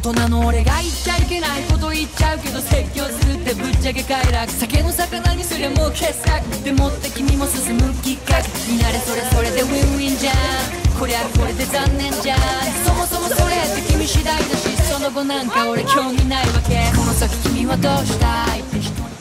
大人の俺が言っちゃいけないこと言っちゃうけど説教するってぶっちゃけ快楽酒の魚にすりゃもう傑作でもって君も進むきっかけになれそれそれでウィンウィンじゃんこりゃこれで残念じゃんそもそもそれって君次第だしその後なんか俺興味ないわけこの先君はどうしたいって人